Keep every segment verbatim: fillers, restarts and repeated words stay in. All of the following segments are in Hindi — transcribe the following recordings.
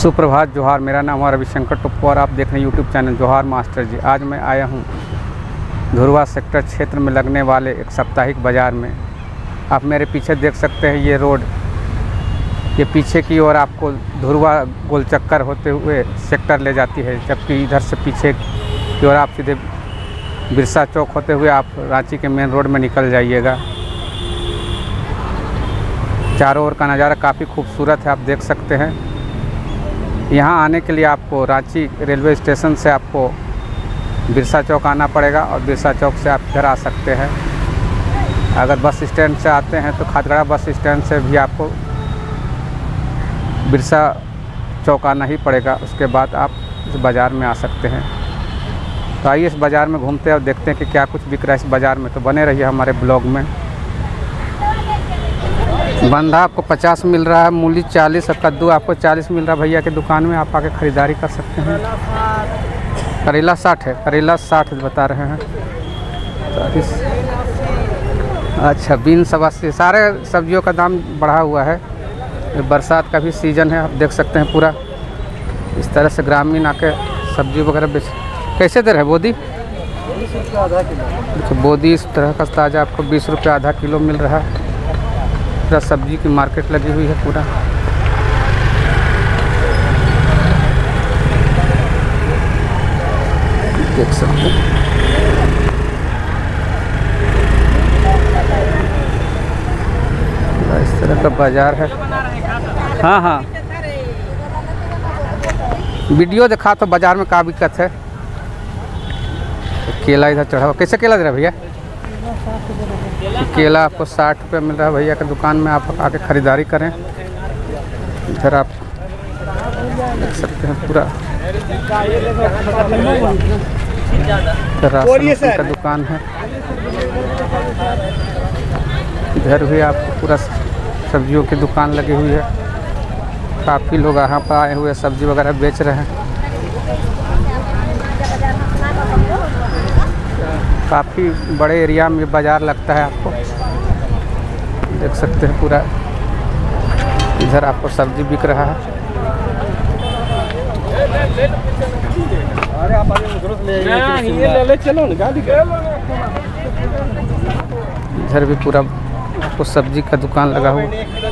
सुप्रभात जोहार। मेरा नाम है रविशंकर टुप्पो और आप देख रहे हैं YouTube channel Johar master ji. आज मैं आया हूँ धुरवा सेक्टर क्षेत्र में लगने वाले एक साप्ताहिक बाज़ार में। आप मेरे पीछे देख सकते हैं ये रोड, ये पीछे की ओर आपको धुरवा गोल चक्कर होते हुए सेक्टर ले जाती है, जबकि इधर से पीछे की ओर आप सीधे बिरसा चौक होते हुए आप रांची के मेन रोड में निकल जाइएगा। चारों ओर का नज़ारा काफ़ी खूबसूरत है, आप देख सकते हैं। यहाँ आने के लिए आपको रांची रेलवे स्टेशन से आपको बिरसा चौक आना पड़ेगा और बिरसा चौक से आप घर आ सकते हैं। अगर बस स्टैंड से आते हैं तो खादगड़ा बस स्टैंड से भी आपको बिरसा चौक आना ही पड़ेगा, उसके बाद आप इस बाज़ार में आ सकते हैं। तो आइए इस बाज़ार में घूमते हैं और देखते हैं कि क्या कुछ बिक रहा है इस बाज़ार में। तो बने रहिए हमारे ब्लॉग में। बंधा आपको पचास मिल रहा है, मूली चालीस और कद्दू आपको चालीस मिल रहा है। भैया की दुकान में आप आके ख़रीदारी कर सकते हैं। करेला साठ है, करेला साठ बता रहे हैं। अच्छा, बीन सब अस्सी। सारे सब्जियों का दाम बढ़ा हुआ है, बरसात का भी सीज़न है, आप देख सकते हैं। पूरा इस तरह से ग्रामीण आके सब्जी वगैरह बेच। कैसे दे रहे हैं बोदी? देखो बोदी इस तरह का ताज़ा आपको बीस रुपये आधा किलो मिल रहा है। पूरा सब्जी की मार्केट लगी हुई है पूरा। देख सकते हैं इस तरह का बाजार है। हाँ हाँ, वीडियो दिखा तो बाजार में क्या दिक्कत है। केला इधर चढ़ा हुआ, कैसे केला दे रहा है भैया? केला आपको साठ रुपये मिल रहा है। भैया की दुकान में आप आके ख़रीदारी करें। इधर आप देख सकते हैं पूरा राशन का दुकान है। इधर भी आपको पूरा सब्जियों की दुकान लगी हुई है। काफ़ी लोग यहाँ पर आए हुए सब्जी वगैरह बेच रहे हैं। काफ़ी बड़े एरिया में बाज़ार लगता है, आपको देख सकते हैं पूरा। इधर आपको सब्जी बिक रहा है। इधर भी पूरा आपको सब्जी का दुकान लगा हुआ।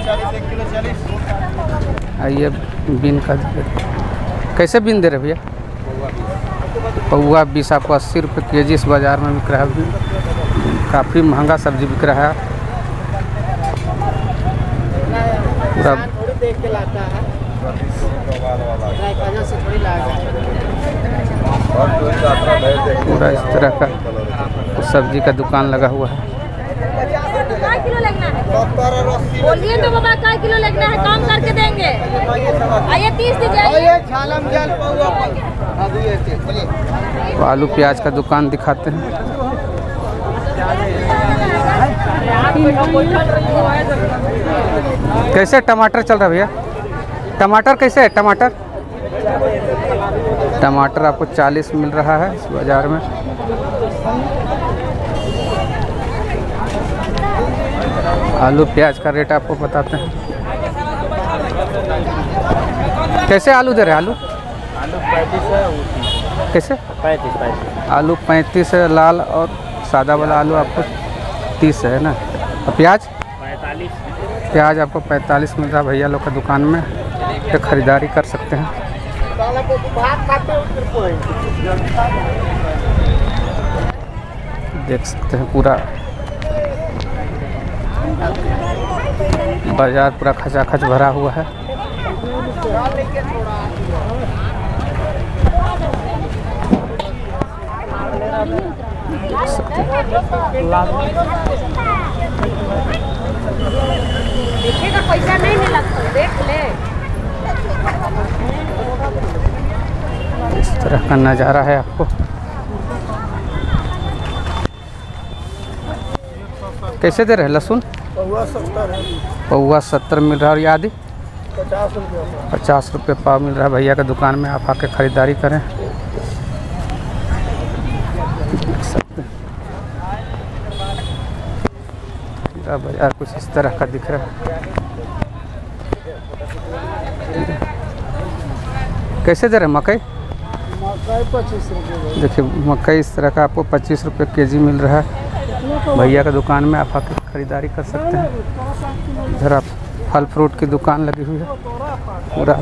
आइए बीन का कैसे बीन दे रहे भैया? पौवा बीस आपको अस्सी रुपये के जी इस बाज़ार में बिक रहा है। काफ़ी महंगा सब्जी बिक रहा है पूरा। पूरा इस तरह का सब्जी का दुकान लगा हुआ है। किलो लगना है बोलिए तो बाबा, क्या किलो लगना है? काम करके देंगे। आइए तीस दीजिए। तो आलू प्याज का दुकान दिखाते हैं। कैसे टमाटर चल रहा है भैया? टमाटर कैसे है? टमाटर टमाटर आपको चालीस मिल रहा है इस बाज़ार में। आलू प्याज का रेट आपको बताते हैं। कैसे आलू दे रहे हैं? आलू आलू पैंतीस है। कैसे? पैंतीस पैंतीस आलू पैंतीस है लाल, और सादा वाला आलू आपको तीस है ना। और प्याज पैंतालीस प्याज आपको पैंतालीस मिल रहा है। भैया लोग का दुकान में तो ख़रीदारी कर सकते हैं। देख सकते हैं पूरा बाजार पूरा खचाखच भरा हुआ है। देख सकते हैं देखिएगा, पैसा नहीं मिला तो देख ले। इस तरह का नज़ारा है आपको। कैसे दे रहे हैं लहसुन? पौवा सत्तर है। पौवा सत्तर मिल रहा है। और ये आदि पचास रुपये पचास रुपये पाव मिल रहा है। भैया की दुकान में आप आके ख़रीदारी करें। देख सकते हैं बाजार कुछ इस तरह का दिख रहा है। कैसे दे रहे हैं मकई? मकई पच्चीस रुपये। देखिए मकई इस तरह का आपको पच्चीस रुपये के जी मिल रहा है। भैया का दुकान में आप आकर खरीदारी कर सकते हैं। इधर आप फल फ्रूट की दुकान लगी हुई है पूरा।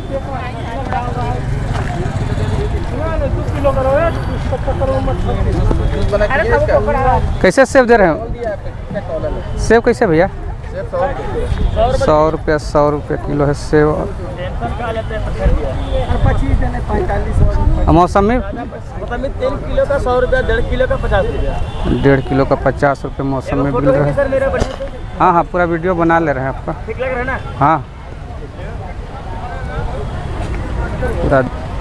कैसे सेब दे रहे हैं? सेब कैसे भैया? सौ रुपया सौ रुपये किलो है सेब। मौसमी तीन किलो का सौ रुपया, डेढ़ किलो का पचास रुपया। डेढ़ किलो का पचास रुपये मौसमी मिल रहा है। हाँ हाँ पूरा वीडियो बना ले रहे हैं आपका। ठीक लग रहा है ना? हाँ पूरा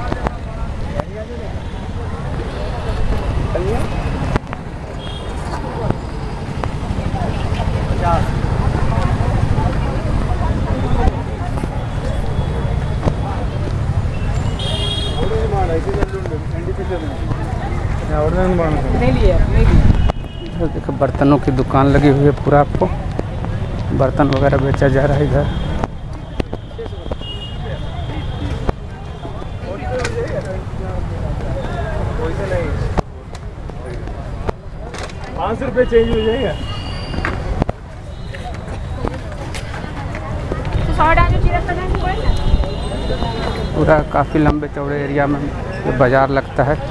देखो बर्तनों की दुकान लगी हुई है पूरा। आपको बर्तन वगैरह बेचा जा रहा है इधर। पाँच सौ रुपये चेंज हो जाएगा। पूरा काफ़ी लंबे चौड़े एरिया में ये बाज़ार लगता है।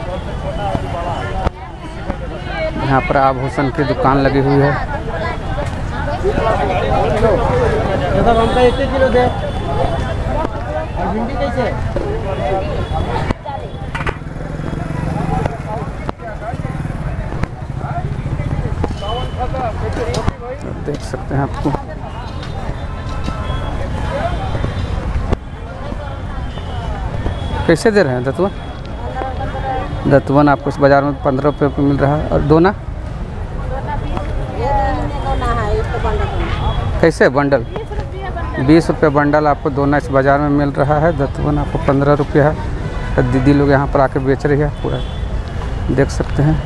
यहाँ पर आभूषण की दुकान लगी हुई है। हमका एक किलो दे। और भिंडी कैसे? देख सकते हैं आपको कैसे दे रहे हैं दतवन? दतवन आपको इस बाज़ार में पंद्रह रुपये पे मिल रहा है। और दोना कैसे बंडल? बीस रुपये बंडल आपको दोना इस बाज़ार में मिल रहा है। दतवन आपको पंद्रह रुपये है। तो दीदी लोग यहाँ पर आके बेच रही है पूरा, देख सकते हैं।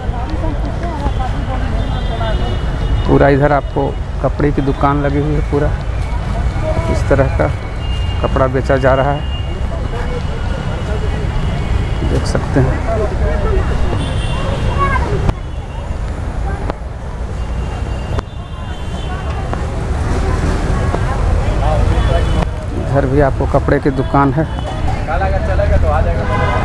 पूरा इधर आपको कपड़े की दुकान लगी हुई है। पूरा इस तरह का कपड़ा बेचा जा रहा है, देख सकते हैं। इधर भी आपको कपड़े की दुकान है। चलेगा तो आ जाएगा।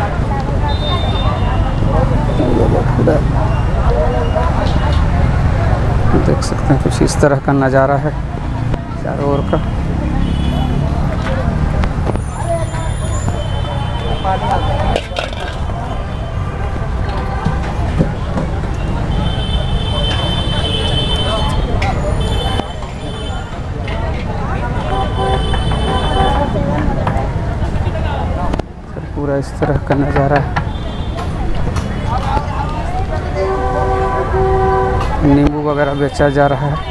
देख सकते हैं कुछ इस तरह का नज़ारा है चारों ओर का। पूरा इस तरह का नज़ारा है। नींबू वगैरह बेचा जा रहा है।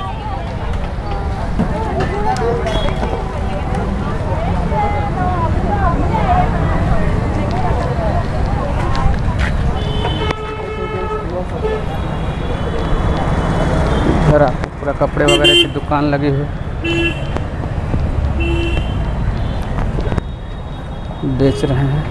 इधर आपको पूरा कपड़े वगैरह की दुकान लगी हुई बेच रहे हैं।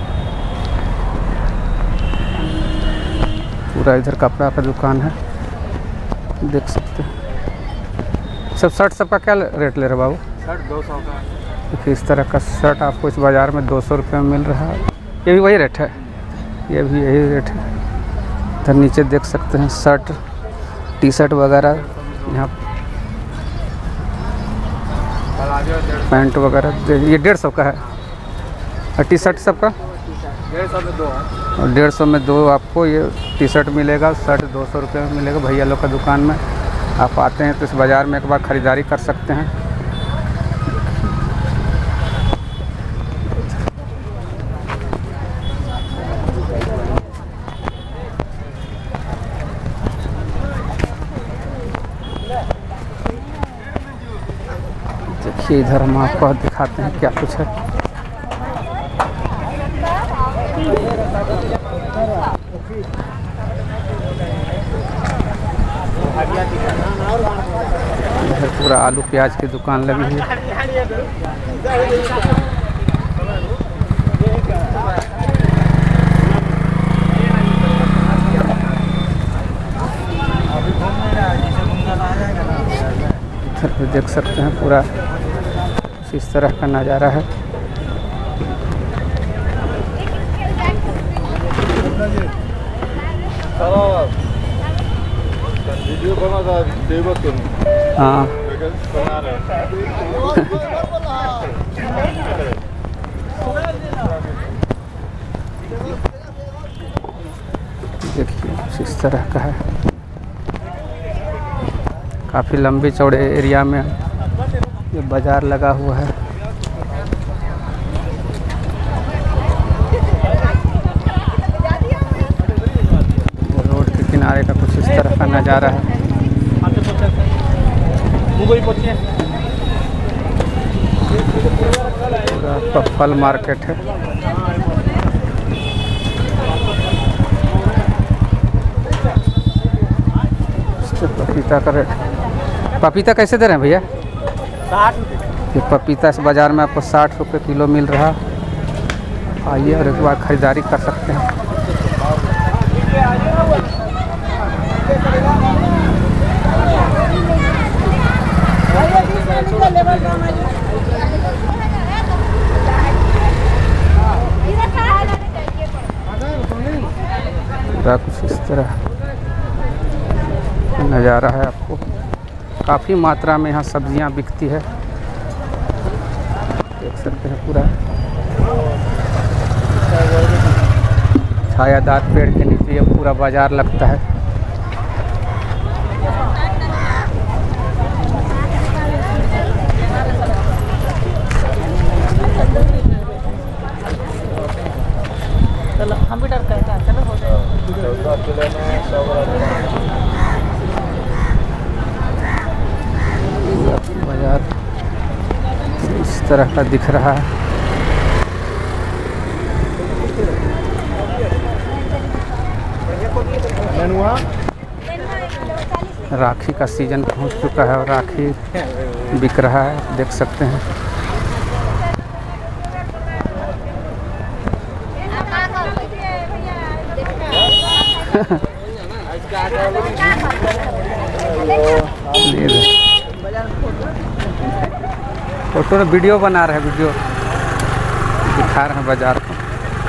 पूरा इधर कपड़ा का दुकान है, देख सकते हैं। सब शर्ट सबका क्या रेट ले रहे बाबू? शर्ट दो सौ का। देखिए इस तरह का शर्ट आपको इस बाज़ार में दो सौ रुपये में मिल रहा है। ये भी वही रेट है, ये भी यही रेट है। इधर नीचे देख सकते हैं शर्ट टी शर्ट वगैरह, यहाँ पैंट वगैरह। ये डेढ़ सौ का है। और टी शर्ट सबका डेढ़ सौ में दो है। और डेढ़ सौ में दो आपको ये टी शर्ट मिलेगा। शर्ट दो सौ रुपये में मिलेगा। भैया लोग का दुकान में आप आते हैं तो इस बाज़ार में एक बार ख़रीदारी कर सकते हैं। देखिए इधर हम आपको दिखाते हैं क्या कुछ है। इधर पूरा आलू प्याज की दुकान लगी हुई है। देख सकते हैं पूरा इस तरह का नज़ारा है। हाँ देखिए कुछ इस तरह का है। काफ़ी लंबी चौड़े एरिया में ये बाज़ार लगा हुआ है। रोड के किनारे का कुछ इस तरह का नज़ारा है। पूरा फल मार्केट है। पपीता का रेट, पपीता कैसे दे रहे हैं भैया? साठ रुपये। ये पपीता इस बाज़ार में आपको साठ रुपये किलो मिल रहा। आइए और एक बार ख़रीदारी कर सकते हैं। पूरा कुछ इस तरह नज़ारा है। आपको काफ़ी मात्रा में यहाँ सब्जियाँ बिकती है, देख सकते हैं। पूरा छायादार पेड़ के नीचे ये पूरा बाज़ार लगता है। चलो हम भी डरते हैं, चलो हो बाजार इस तरह का दिख रहा है। राखी का सीज़न पहुंच चुका है और राखी बिक रहा है, देख सकते हैं। फोटो वीडियो बना रहे हैं, वीडियो दिखा रहे हैं बाजार को।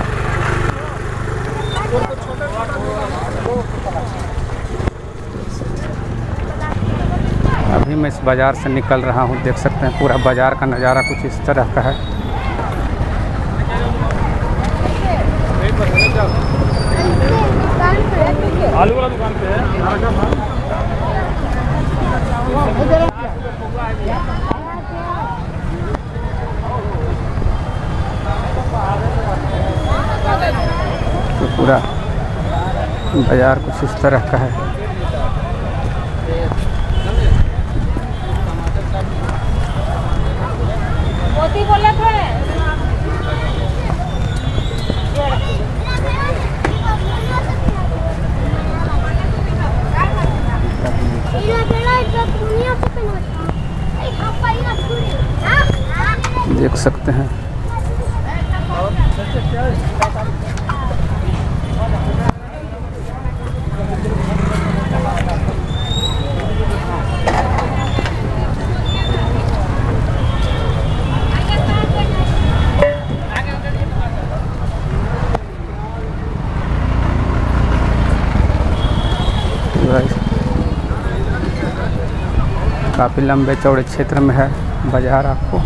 अभी मैं इस बाज़ार से निकल रहा हूँ, देख सकते हैं। पूरा बाज़ार का नज़ारा कुछ इस तरह का है। आलू वाला दुकान पे है। तो पूरा बाज़ार कुछ इस तरह का है। मोती बोले थे देख सकते हैं। काफ़ी लंबे चौड़े क्षेत्र में है बाज़ार। आपको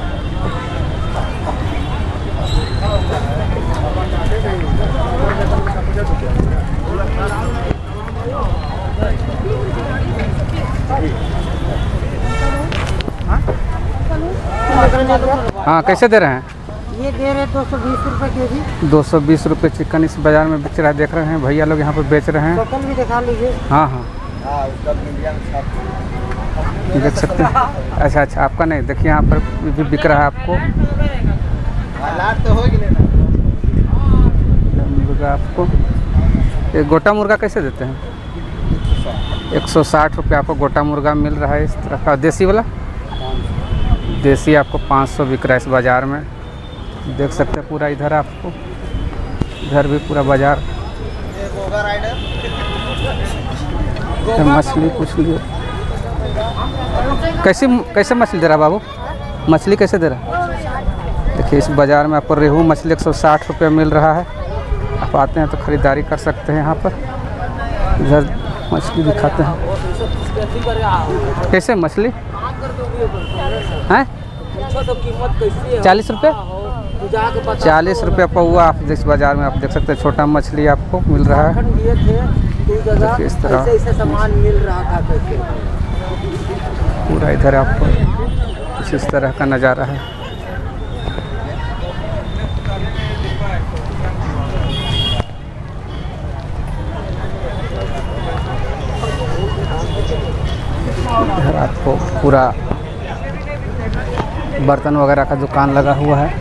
हाँ कैसे दे रहे हैं? ये दे रहे दो सौ बीस रुपये के जी। दो सौ बीस रुपये चिकन इस बाज़ार में बिक रहा है, देख रहे हैं। भैया लोग यहाँ पर बेच रहे हैं। टोकन भी दिखा लीजिए। हाँ हाँ देख सकते हैं। अच्छा अच्छा आपका नहीं, देखिए यहाँ पर भी बिक रहा है आपको। मुर्गा आपको एक गोटा मुर्गा कैसे देते हैं? एक सौ साठ रुपये आपको गोटा मुर्गा मिल रहा है इस तरह का। देसी वाला देसी आपको पाँच सौ बिक रहा है इस बाज़ार में, देख सकते हैं। पूरा इधर आपको इधर भी पूरा बाज़ार। मछली पूछ लिए कैसी कैसे मछली दे रहा बाबू? मछली कैसे दे रहा? देखिए इस बाज़ार में आपको रेहू मछली एक सौ साठ रुपये मिल रहा है। आप आते हैं तो ख़रीदारी कर सकते हैं यहाँ पर। इधर मछली दिखाते हैं। कैसे मछली हैं? चालीस रुपये चालीस रुपये पौवा। आप इस बाज़ार में आप देख सकते हैं छोटा मछली आपको मिल रहा है। देखिए इस तरह सामान मिल रहा था कैसे पूरा इधर आपको कुछ इस तरह का नज़ारा है। इधर आपको पूरा बर्तन वगैरह का दुकान लगा हुआ है।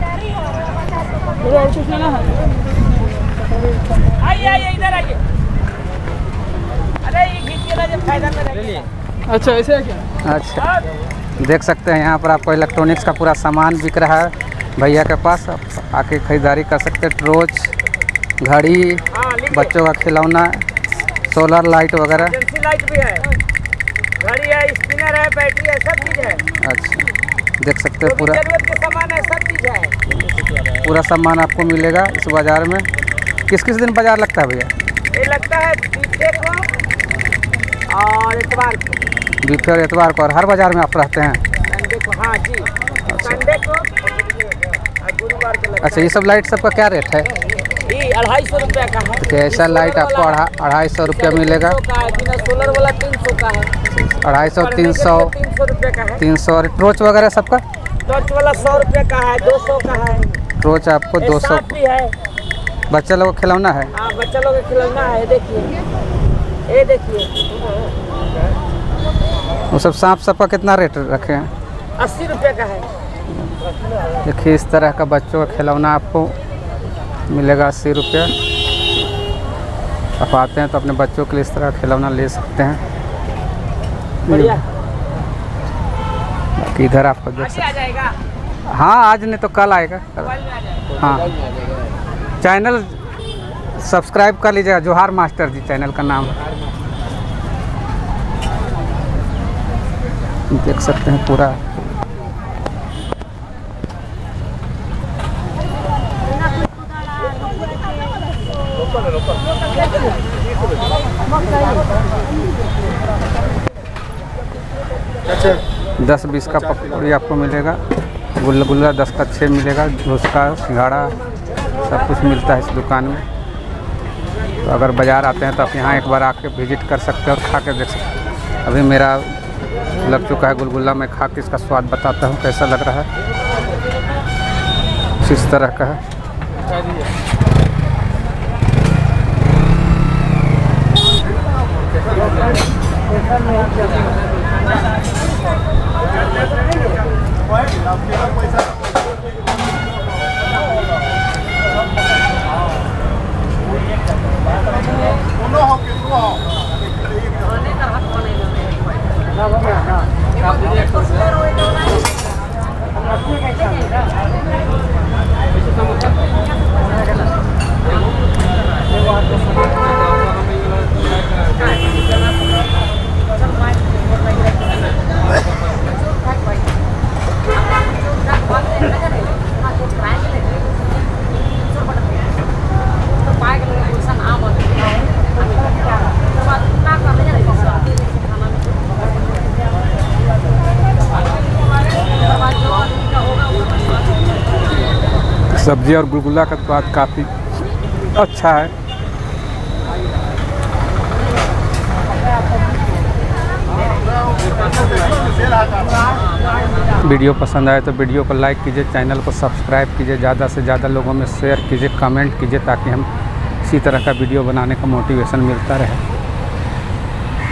आइए आइए इधर आइए। अरे ये खींचिए ना, जब फायदा में रहिए। अच्छा ऐसे है क्या? अच्छा देख सकते हैं यहाँ पर आपको इलेक्ट्रॉनिक्स का पूरा सामान बिक रहा है भैया के पास। आप आके ख़रीदारी कर सकते हैं। टॉर्च, घड़ी, बच्चों का खिलौना, सोलर लाइट वगैरह। एजेंसी लाइट भी है, घड़ी है, स्पिनर है, बैटरी है, सब चीज़ है। अच्छा देख सकते हैं पूरा जरूरत के सामान है, सब चीज़ है। पूरा सामान आपको मिलेगा इस बाज़ार में। किस किस दिन बाज़ार लगता है भैया? ये लगता है बीफे को और इतवार को। बीफे और इतवार को। और हर बाज़ार में आप रहते हैं? संडे को, हाँ जी, संडे को और गुरुवार को लगता अच्छा ये सब लाइट सबका क्या रेट है? है। ये अढ़ाई सौ रुपये का है। तो ऐसा लाइट आपको अढ़ा अढ़ाई सौ रुपया मिलेगा। सोलर वाला तीन सौ का है। अढ़ाई सौ, तीन सौ, तीन सौ रुपये का है। तीन सौ। और टॉर्च वगैरह सबका? टॉर्च वाला सौ रुपये का है, दो सौ का है। टॉर्च आपको दो सौ। भी है। बच्चा लोग खिलौना है? हाँ बच्चा लोग का खिलौना है। देखिए ये देखिए वो सब सांप सबका कितना रेट रखे हैं? अस्सी रुपये का है। देखिए इस तरह का बच्चों का खिलौना आपको मिलेगा अस्सी रुपये। आप आते हैं तो अपने बच्चों के लिए इस तरह का खिलौना ले सकते हैं। बढ़िया। बाकी इधर आपको देख सकते आ जाएगा। हाँ आज नहीं तो कल आएगा। हाँ चैनल सब्सक्राइब कर लीजिएगा, जोहार मास्टर जी चैनल का नाम है। देख सकते हैं पूरा दस बीस का पकौड़ी आपको मिलेगा। गुलगुला दस का छः मिलेगा। झुसका, सिंघाड़ा सब कुछ मिलता है इस दुकान में। तो अगर बाज़ार आते हैं तो आप यहाँ एक बार आके विजिट कर सकते हैं और खा के देख सकते हैं। अभी मेरा लग चुका है गुलगुला। मैं खा के इसका स्वाद बताता हूँ कैसा लग रहा है। इस तरह का है। सब्जी और गुलगुला का स्वाद काफ़ी अच्छा है। वीडियो पसंद आए तो वीडियो को लाइक कीजिए, चैनल को सब्सक्राइब कीजिए, ज़्यादा से ज़्यादा लोगों में शेयर कीजिए, कमेंट कीजिए ताकि हम इसी तरह का वीडियो बनाने का मोटिवेशन मिलता रहे।